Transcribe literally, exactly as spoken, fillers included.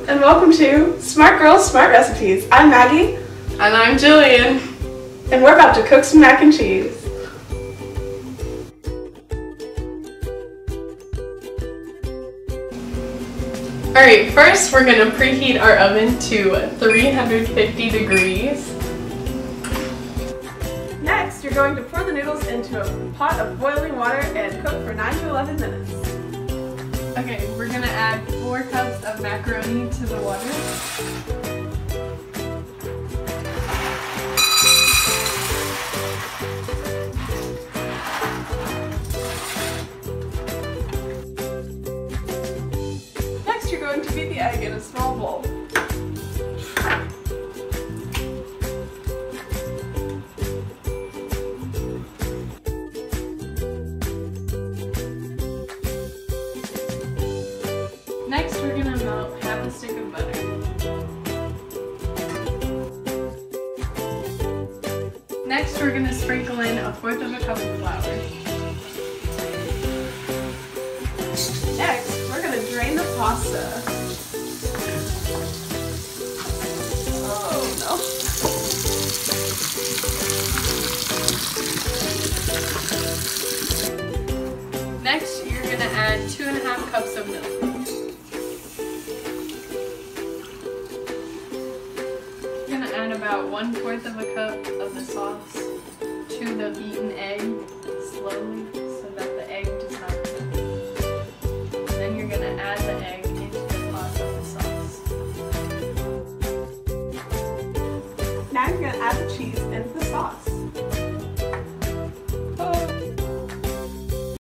and welcome to Smart Girls, Smart Recipes. I'm Maggie. And I'm Jillian. And we're about to cook some mac and cheese. Alright, first we're going to preheat our oven to three hundred fifty degrees. Next, you're going to pour the noodles into a pot of boiling water and cook for nine to eleven minutes. Okay, we're going to add four cups of macaroni to the water. Next, you're going to beat the egg in a small bowl. Next, we're going to melt half a stick of butter. Next, we're going to sprinkle in a fourth of a cup of flour. Next, we're going to drain the pasta. Oh no. Next, you're going to add two and a half cups of milk. You're going to add about one fourth of a cup of the sauce to the beaten egg slowly.